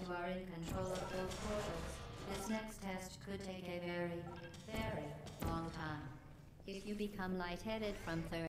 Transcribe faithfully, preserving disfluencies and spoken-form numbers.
you are in control of those portals, this next test could take a very, very long time. If you become lightheaded from third